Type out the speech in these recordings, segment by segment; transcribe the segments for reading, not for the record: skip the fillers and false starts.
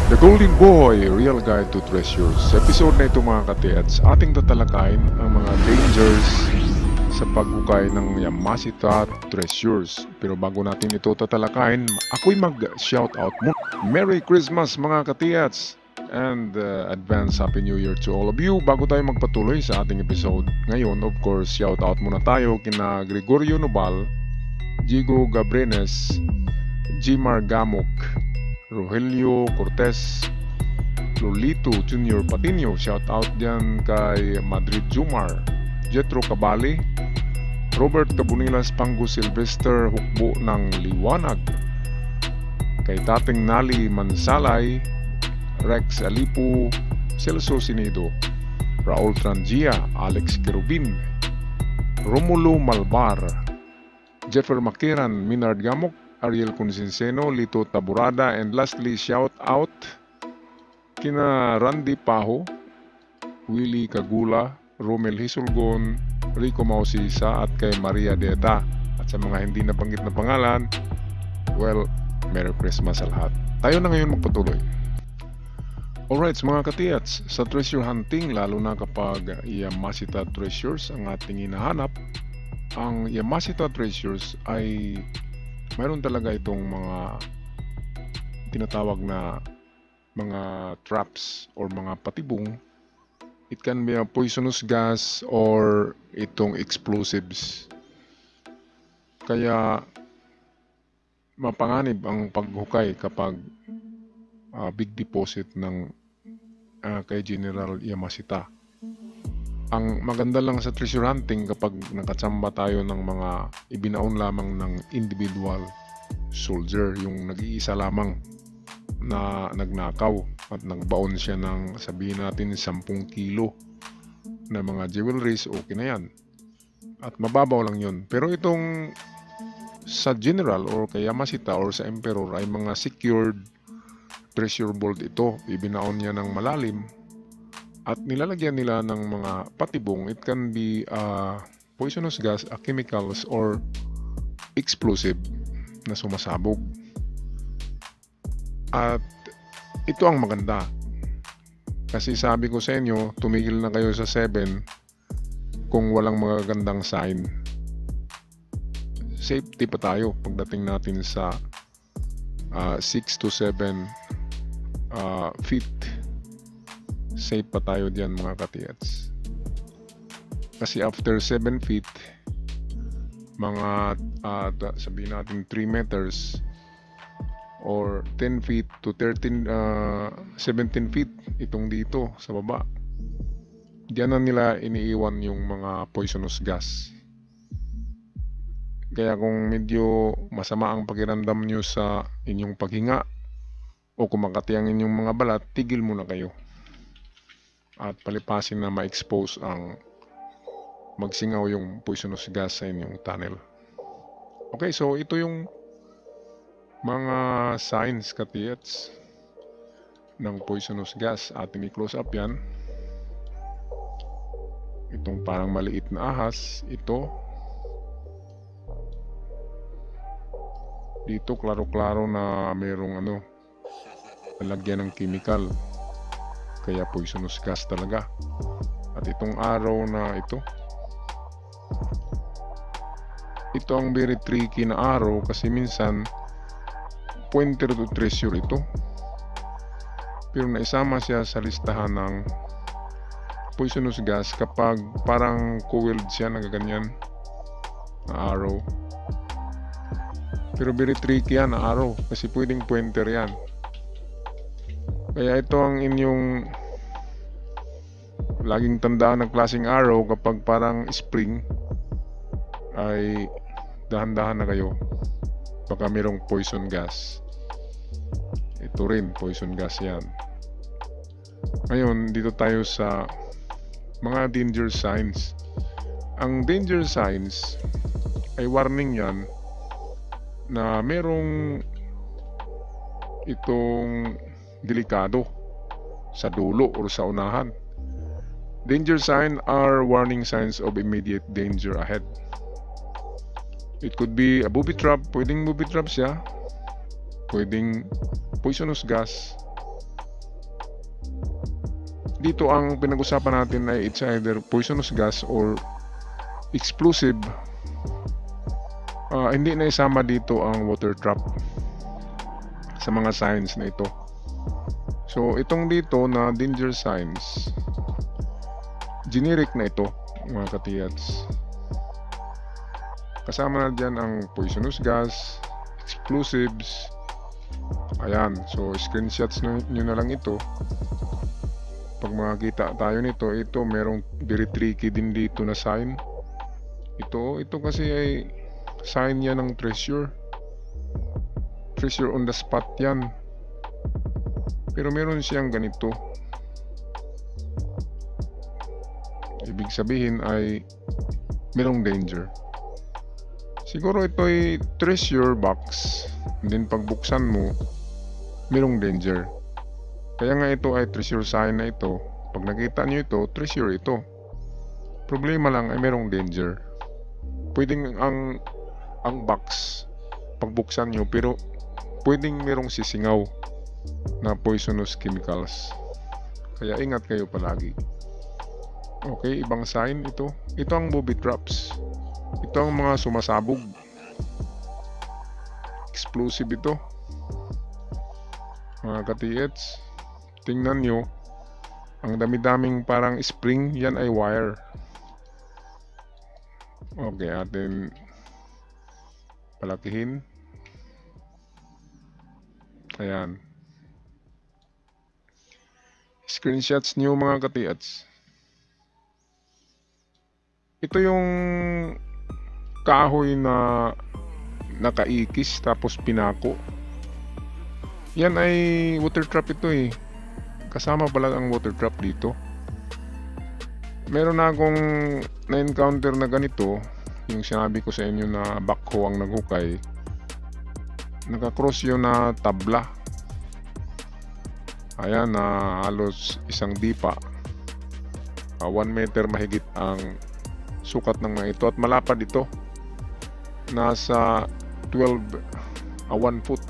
The Golden Boy, Real Guide to Treasures. Sa episode na ito mga katiats, ating tatalakayin ang mga dangers sa paghukay ng Yamashita Treasures. Pero bago natin ito tatalakayin, ako'y mag-shoutout muna. Merry Christmas mga katiats! And advance Happy New Year to all of you. Bago tayo magpatuloy sa ating episode ngayon, of course, shoutout muna tayo kina Gregorio Nobal, Jigo Gabrenes, Jimar Gamok, Rogelio Cortez, Lolito Junior Patino, shout out dyan kay Madrid Jumar, Jetro Cabali, Robert Cabunilas Pango Silvester Hukbo ng Liwanag, kay Tating Nali Mansalay, Rex Alipo, Celso Sinido, Raul Trangia, Alex Kerubin, Romulo Malbar, Jeffer Makiran, Minard Gamok, Ariel Consenseno, Lito Taburada, and lastly, shout out kina Randy Paho, Willie Kagula, Romel Hisulgon, Rico Mausisa, at kay Maria Deta. At sa mga hindi nabanggit na pangalan, well, Merry Christmas sa lahat. Tayo na ngayon magpatuloy. Alright, mga katiats, sa treasure hunting, lalo na kapag Yamashita Treasures ang ating hinahanap, ang Yamashita Treasures ay mayroon talaga itong mga tinatawag na mga traps or mga patibong. It can be a poisonous gas or itong explosives. Kaya mapanganib ang paghukay kapag big deposit ng kay General Yamashita. Ang maganda lang sa treasure hunting kapag nakatsamba tayo ng mga ibinaon lamang ng individual soldier, yung nag-iisa lamang na nagnakaw at nagbaon siya ng sabihin natin 10 kilo na mga jewelries, okay na yan. At mababaw lang yun. Pero itong sa general or kay Yamashita or sa emperor ay mga secured treasure vault ito. Ibinaon niya ng malalim at nilalagyan nila ng mga patibong. It can be poisonous gas, chemicals, or explosive na sumasabog. At ito ang maganda. Kasi sabi ko sa inyo, tumigil na kayo sa 7 kung walang magagandang sign. Safety pa tayo pagdating natin sa 6 to 7 feet. Safe pa tayo diyan mga katiats. Kasi after 7 feet, mga sabihin natin 3 meters or 10 feet to 17 feet itong dito sa baba, diyan na nila iniiwan yung mga poisonous gas. Kaya kung medyo masama ang pakiramdam nyo sa inyong paghinga o kumakati ang inyong mga balat, tigil muna kayo at palipasin na ma-expose ang magsingaw yung poisonous gas sa inyong tunnel. Okay, so ito yung mga signs katiats ng poisonous gas. Ating i-close up yan. Itong parang maliit na ahas, ito. Dito klaro-klaro na mayroong nalagyan ng chemical. Kaya poisonous gas talaga. At itong araw na ito ang very tricky na araw kasi minsan pointer to treasure ito, pero naisama siya sa listahan ng poisonous gas kapag parang coiled siya, nagaganyan na arrow. Pero very tricky yan na arrow kasi pwedeng pointer yan. Kaya ito ang inyong laging tandaan ng klaseng arrow kapag parang spring, ay dahan-dahan na kayo, baka mayroong poison gas. Ito rin poison gas yan. Ngayon dito tayo sa mga danger signs. Ang danger signs ay warning yan na mayroong itong delikado sa dulo o sa unahan. Danger signs are warning signs of immediate danger ahead. It could be a booby trap, pwedeng booby trap siya, pwedeng poisonous gas, Dito ang pinag-usapan natin ay it's either poisonous gas or explosive. Hindi na isama dito ang water trap sa mga signs na ito. So itong dito na danger signs, generic na ito mga katiyats. Kasama na dyan ang poisonous gas, explosives. Ayan, so screenshots nyo na lang ito. Pag makakita tayo nito, ito merong very tricky din dito na sign. Ito kasi ay sign yan ng treasure on the spot yan, pero meron siyang ganito. Ibig sabihin ay merong danger. Siguro ito ay treasure box, and then pagbuksan mo merong danger. Kaya nga ito ay treasure sign na ito. Pag nakita nyo ito, treasure ito. Problema lang ay merong danger. Pwedeng ang box pagbuksan nyo, pero pwedeng merong sisingaw na poisonous chemicals. Kaya ingat kayo palagi. Okay, ibang sign ito. Ito ang booby traps. Ito ang mga sumasabog. Explosive ito. Mga katiyets, tingnan nyo, ang dami-daming parang spring, yan ay wire. Okay, atin palakihin. Ayan. Screenshots nyo mga katiyats. Ito yung kahoy na nakaikis tapos pinako. Yan ay water trap ito eh. Kasama pala ang water trap dito. Meron na akong na-encounter na ganito. Yung sinabi ko sa inyo na backhoe ang naghukay. Nakakross yun na tabla. Ayan, na halos isang dipa. 1 meter mahigit ang sukat ng mga ito. At malapad ito. Nasa 1 foot.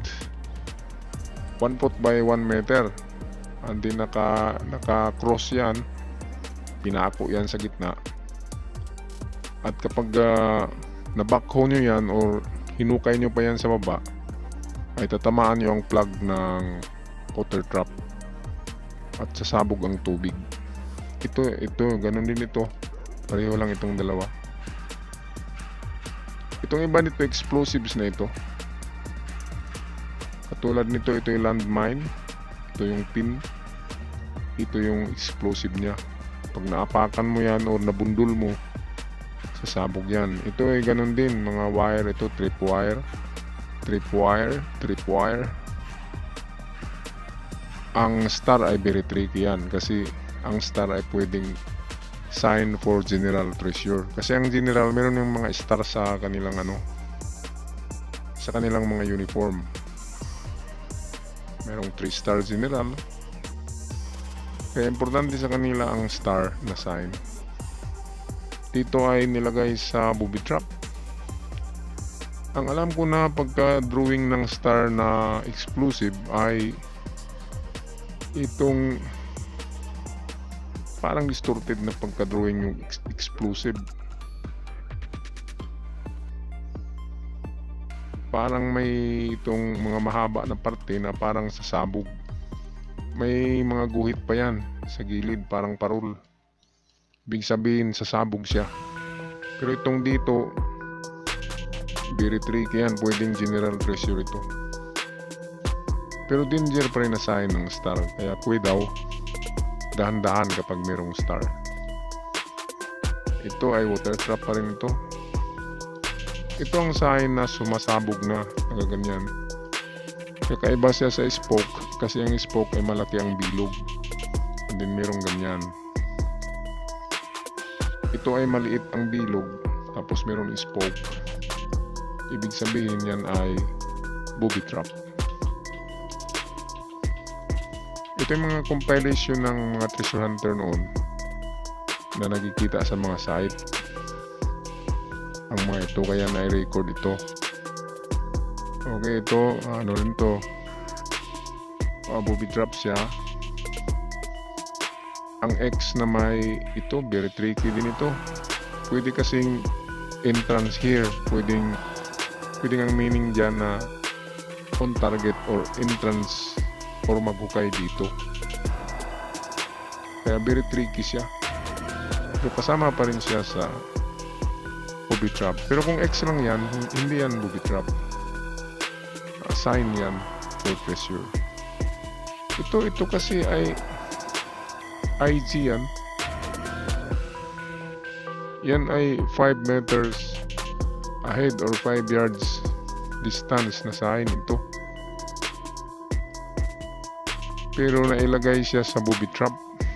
1 foot by 1 meter. Hindi naka-cross yan. Pinako yan sa gitna. At kapag na-backhoe nyo yan or hinukay nyo pa yan sa baba, ay tatamaan nyo ang plug ng water trap at sasabog ang tubig. Ito, ganun din ito. Pareho lang itong dalawa. Itong iba nito, explosives na ito. Katulad nito, ito yung landmine. Ito yung pin. Ito yung explosive niya. Pag naapakan mo yan o nabundol mo, sasabog yan. Ito ay ganun din, mga wire. Ito tripwire. Ang star ay very tricky yan, kasi ang star ay pwedeng sign for general treasure. Kasi ang general, meron yung mga star sa kanilang sa kanilang mga uniform. Merong 3-star general. Kaya importante sa kanila ang star na sign. Dito ay nilagay sa booby trap. Ang alam ko na pagka drawing ng star na explosive ay itong parang distorted na pagka drawing yung explosive. Parang may itong mga mahaba na parte na parang sasabog. May mga guhit pa yan sa gilid, parang parol. Ibig sabihin sasabog siya. Pero itong dito, very tricky yan. Pwedeng general treasure ito. Pero danger pa rin na sign ng star. Kaya daw, dahan-dahan kapag merong star. Ito ay water trap pa rin ito. Ito ang sign na sumasabog na, nagaganyan. Kakaiba siya sa spoke, kasi ang spoke ay malaki ang bilog. And then merong ganyan. Ito ay maliit ang bilog, tapos meron spoke. Ibig sabihin yan ay booby trap. Ito yung mga compilation ng mga treasure hunter noon na nakikita sa mga site. Ang mga ito, kaya na-record ito. Okay, ito, ano rin to, booby trap siya. ang X na may ito, very tricky din ito. Pwede kasing entrance here, pwedeng ang meaning dyan na on target or entrance or maghukay dito. Kaya very tricky siya. Pero kasama pa rin siya sa booby trap. Pero kung X lang yan, hindi yan booby trap. Sign yan for treasure. Ito kasi ay IG yan. Yan ay 5 meters ahead or 5 yards distance na sign ito. Pero nailagay siya sa booby trap.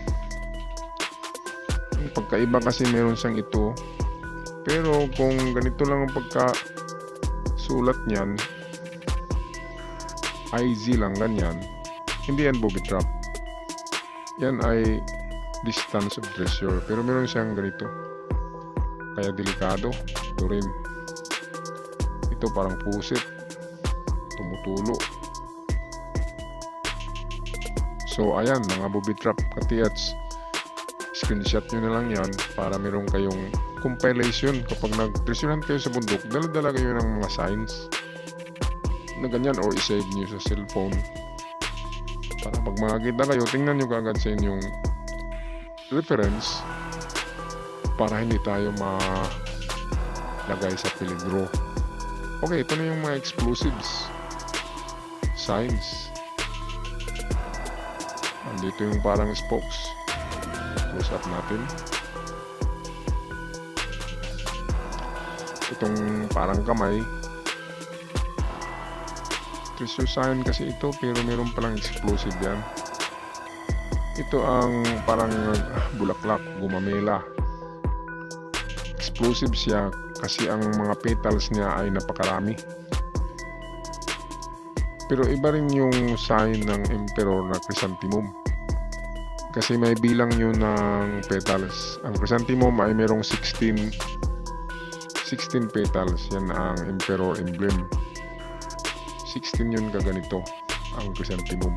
Ang pagkaiba kasi meron siyang ito. Pero kung ganito lang ang pagkasulat niyan, IG lang ganyan, hindi yan booby trap. Yan ay distance of treasure. Pero meron siyang ganito. Kaya delikado. Ito rin. Ito parang pusit. Tumutulo. So ayan, mga booby trap katiats. Screenshot nyo na lang yan para meron kayong compilation. Kapag nag-treasurehan kayo sa bundok, dala-dala kayo ng mga signs na ganyan or isave nyo sa cellphone. Para pag makakita kayo, tingnan nyo kaagad sa inyong reference para hindi tayo malagay sa peligro. Okay, ito na yung mga explosives signs. Andito yung parang spokes. Close up natin. Itong parang kamay. Treasure sign kasi ito, pero meron palang explosive yan. Ito ang parang bulaklak, gumamela. Explosive siya kasi ang mga petals niya ay napakarami. Pero iba rin yung sign ng emperor na chrysanthemum. Kasi may bilang yun ng petals. Ang chrysanthemum ay merong 16 petals. Yan ang emperor emblem. 16 yun kaganito ang chrysanthemum.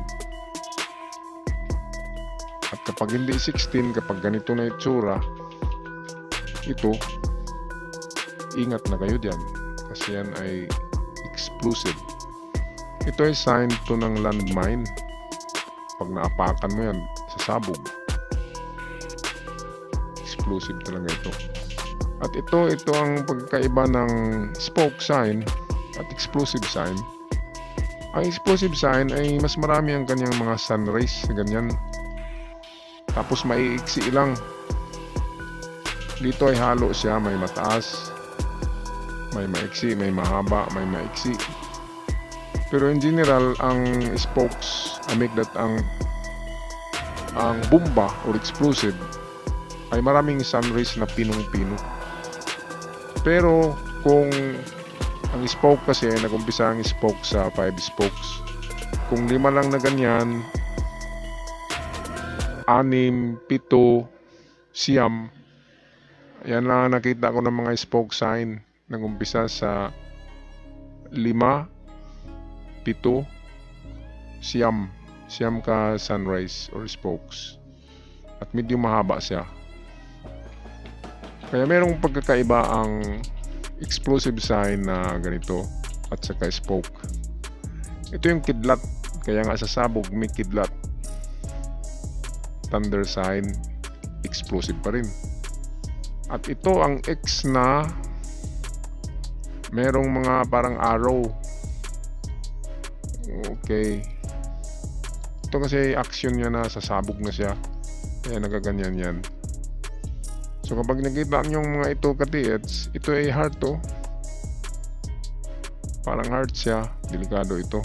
At kapag hindi 16, kapag ganito na itsura, ito, ingat na kayo dyan. Kasi yan ay explosive. Ito ay sign to ng landmine. Pag naapakan mo yan, sasabog. Explosive talaga ito. At ito ang pagkaiba ng spoke sign at explosive sign. Ang explosive sign ay mas marami ang kanyang mga sun rays, ganyan. Tapos maiiksi lang. Dito ay halo siya, may mataas, may maiksi, may mahaba, may maiksi. Pero in general, ang spokes, that ang bomba or explosive ay maraming sun rays na pinong-pino. Pero kung ang spoke kasi, nag-umpisa ang spoke sa 5 spokes. Kung 5 lang na ganyan, 6, 7, 9, yan lang nakita ko ng mga spoke sign. Nag-umpisa sa 5, 7, 9. Siyam ka sunrise or spokes. At medyo mahaba siya. Kaya merong pagkakaiba ang explosive sign na ganito at saka spoke. Ito yung kidlat. Kaya nga sa sabog may kidlat. Thunder sign, explosive pa rin. At ito ang X na merong mga parang arrow. Okay. Ito kasi action niya na sasabog na siya. Kaya nagaganyan yan. So kapag nakita nyo yung mga ito katiets, ito ay heart to. Parang heart siya. Delikado ito.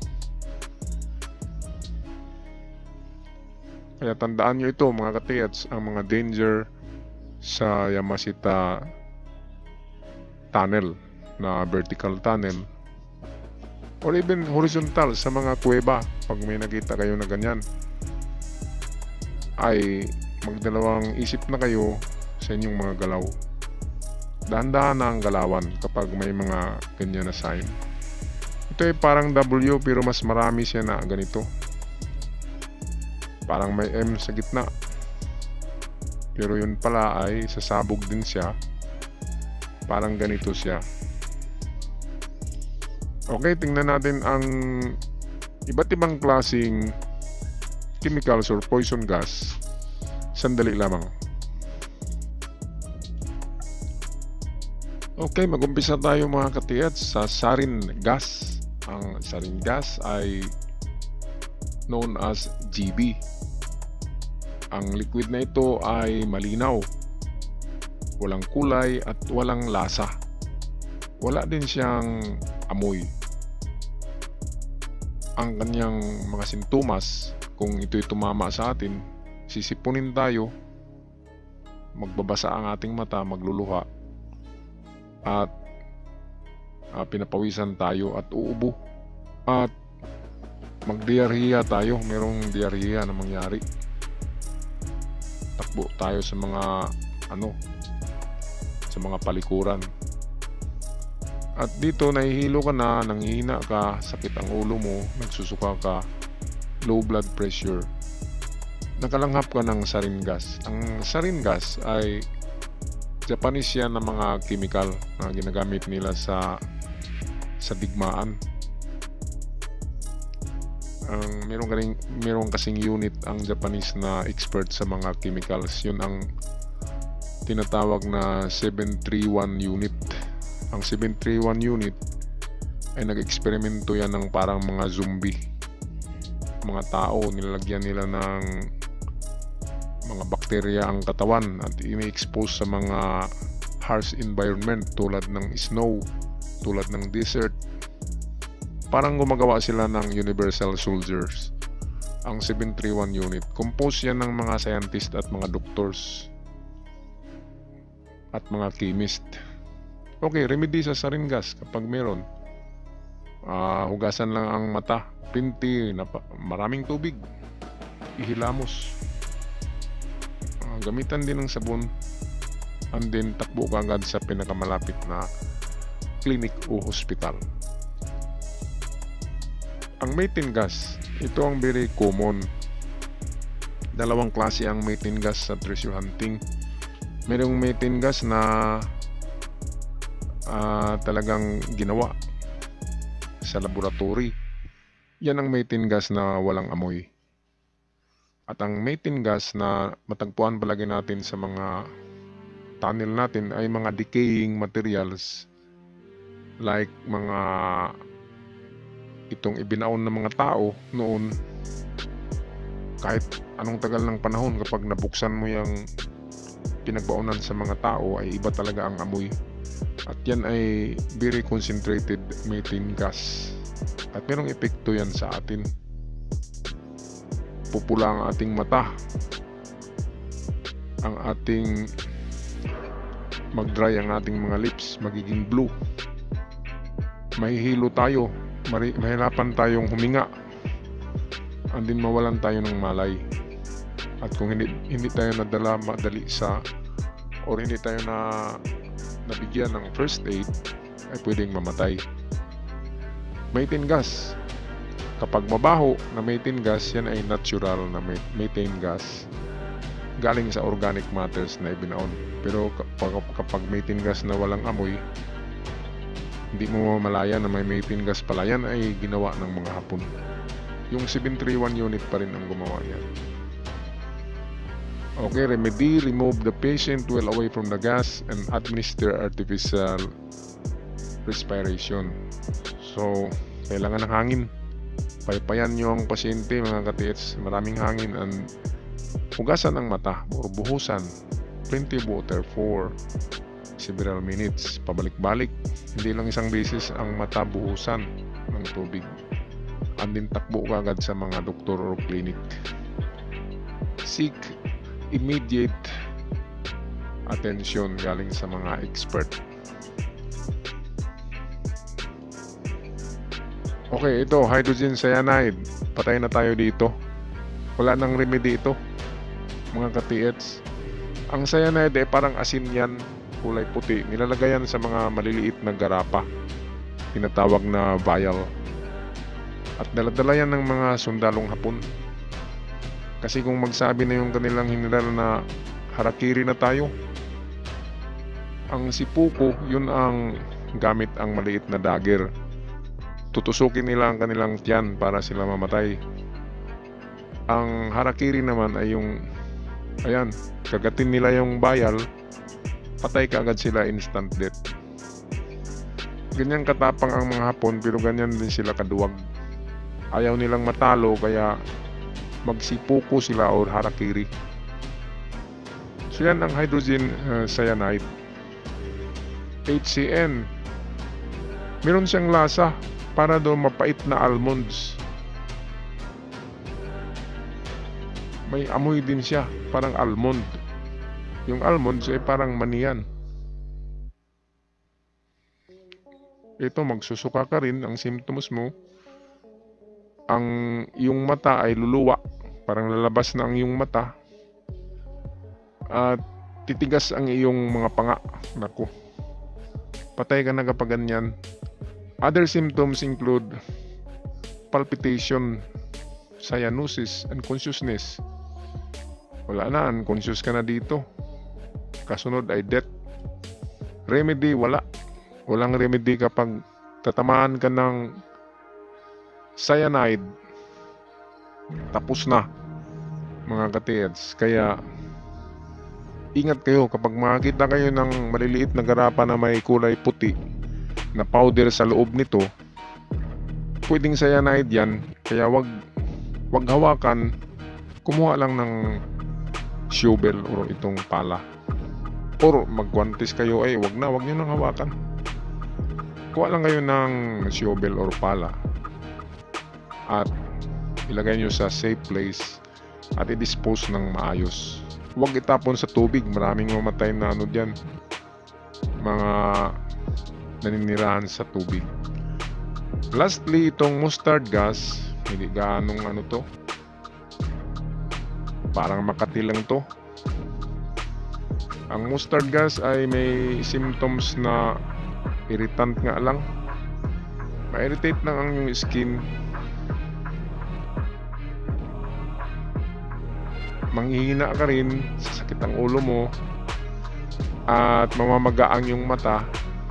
Kaya tandaan nyo ito mga katiets, ang mga danger sa Yamashita tunnel na vertical tunnel or even horizontal sa mga kuweba. Pag may nakita kayo na ganyan, ay magdalawang isip na kayo sa inyong mga galaw. Dahan-dahan na ang galawan kapag may mga ganyan na sign. Ito ay parang W pero mas marami siya na ganito. Parang may M sa gitna. Pero yun pala ay sasabog din siya. Parang ganito siya. Okay, tingnan natin ang iba't ibang klaseng chemicals or poison gas. Sandali lamang. Okay, mag-umpisa tayo mga ka-TH sa sarin gas. Ang sarin gas ay known as GB. Ang liquid na ito ay malinaw, walang kulay at walang lasa. Wala din siyang amoy. Ang kanyang mga sintomas, kung ito'y tumama sa atin, sisipunin tayo, magbabasa ang ating mata, magluluha, at pinapawisan tayo at uubo, at magdiarrhea tayo. Merong diarrhea na mangyari. Takbo tayo sa mga sa mga palikuran. At dito nahihilo ka na, nanghihina ka, sakit ang ulo mo, nagsusuka ka, low blood pressure. Nakalanghap ka ng sarin gas. Ang sarin gas ay Japanese yan na mga chemical na ginagamit nila sa digmaan. Meron kasing unit ang Japanese na expert sa mga chemicals. Yun ang tinatawag na 731 unit. Ang 731 unit ay nag-eksperimento yan ng parang mga zombie. Mga tao, nilalagyan nila ng mga bakterya ang katawan at ini-expose sa mga harsh environment tulad ng snow, tulad ng desert. Parang gumagawa sila ng universal soldiers. Ang 731 unit, composed yan ng mga scientist at mga doctors at mga chemist. Okay, remedy sa sarin gas kapag meron. Hugasan lang ang mata, pinti, maraming tubig, ihilamos. Gamitan din ng sabon, and then takbo ka agad sa pinakamalapit na clinic o hospital. Ang methane gas, ito ang very common. Dalawang klase ang methane gas sa treasure hunting. Mayroong methane gas na talagang ginawa sa laboratory. Yan ang methane gas na walang amoy. At ang methane gas na matagpuan palagi natin sa mga tunnel natin ay mga decaying materials, like mga itong ibinaon ng mga tao noon. Kahit anong tagal ng panahon, kapag nabuksan mo yung pinagbaunan sa mga tao, ay iba talaga ang amoy. At yan ay very concentrated methane gas. At merong epekto yan sa atin. Pupula ang ating mata, ang ating mag-dry ang ating mga lips, magiging blue, mahihilo tayo, mahirapan tayong huminga, and then mawalan tayo ng malay. At kung hindi tayo nadala madali or hindi tayo nabigyan ng first aid, ay pwedeng mamatay. Methane gas, kapag mabaho na methane gas, yan ay natural na methane gas galing sa organic matters na ibinaon. Pero kapag methane gas na walang amoy, hindi mo mamalaya na may methane gas pala. Yan ay ginawa ng mga Hapon. Yung 731 unit pa rin ang gumawa yan. Okay, remedy, remove the patient well away from the gas and administer artificial respiration. So, kailangan ng hangin. Paypayan nyo ang pasyente mga ka-TH, maraming hangin, and hugasan ang mata o buhusan, plenty of water for several minutes, pabalik-balik, hindi lang isang beses ang mata buhusan ng tubig, and then takbo ka agad sa mga doktor o clinic. Seek immediate attention galing sa mga expert. Okay, ito, hydrogen cyanide. Patay na tayo dito. Wala nang remedy ito, mga ka-TH. Ang cyanide ay parang asin yan, kulay puti. Nilalagay yan sa mga maliliit na garapa, tinatawag na vial. At daladala yan ng mga sundalong Hapon. Kasi kung magsabi na yung kanilang general na harakiri na tayo. Ang sipuko, yun ang gamit ang maliit na dagger. Tutusukin nila ang kanilang tiyan para sila mamatay. Ang harakiri naman ay yung, ayan, kagatin nila yung bayal, patay kaagad sila, instant death. Ganyan katapang ang mga Hapon, pero ganyan din sila kaduwag. Ayaw nilang matalo, kaya magsipuko sila or harakiri. So yan ang hydrogen cyanide. HCN, meron siyang lasa para doon mapait na almonds. May amoy din siya, parang almond. Yung almonds ay parang maniyan. Ito, magsusuka ka rin. Ang symptoms mo, ang iyong mata ay luluwa, parang lalabas na ang iyong mata, at titigas ang iyong mga panga. Naku, patay ka na kapag ganyan. Other symptoms include palpitation, cyanosis, and consciousness. Wala na, unconscious ka na dito. Kasunod ay death. Remedy, wala. Walang remedy kapag tatamaan ka ng cyanide. Tapos na, mga katiyads. Kaya ingat kayo kapag makakita kayo ng maliliit na garapa na may kulay puti na powder sa loob nito. Pwedeng cyanide yan, kaya wag hawakan. Kumuha lang ng shovel o itong pala, or magwantis kayo. Ay wag nyo nang hawakan. Kuha lang kayo ng shovel or pala at ilagay nyo sa safe place at i-dispose ng maayos. Huwag itapon sa tubig. Maraming mamatay na dyan, mga naninirahan sa tubig. Lastly, itong mustard gas, hindi gaanong to, parang Makati lang to. Ang mustard gas ay may symptoms na irritant nga lang. Ma-irritate lang ang iyong skin. Manghihina ka rin, sasakit ang ulo mo, at mamamaga ang iyong mata,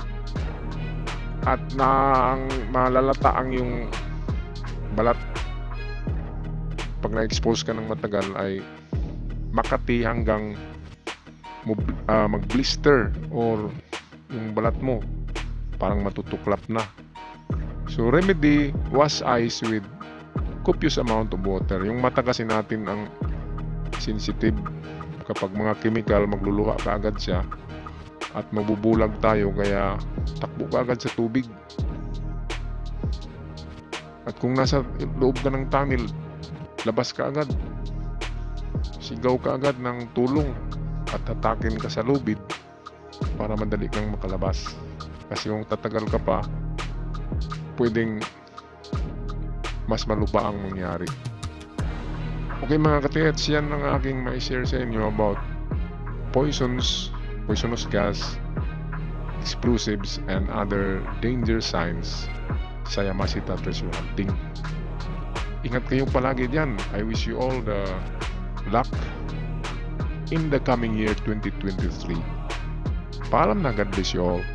at malalata ang iyong balat. Pag na-expose ka ng matagal ay makati hanggang mag-blister, or yung balat mo parang matutuklap na. So remedy, wash eyes with copious amount of water. Yung mata kasi natin ang sensitive. Kapag mga chemical, magluluha ka agad siya at mabubulag tayo, kaya takbo ka agad sa tubig. At kung nasa loob ka ng tunnel, labas ka agad, sigaw ka agad ng tulong at hatakin ka sa lubid para madali kang makalabas. Kasi kung tatagal ka pa, pwedeng mas maluba ang mangyari. Okay mga katiyats, yan ang aking mai-share sa inyo about poisonous gas, explosives, and other danger signs sa Yamashita treasure hunting. Ingat kayong palagi dyan. I wish you all the luck in the coming year 2023. Paalam na, God bless you all.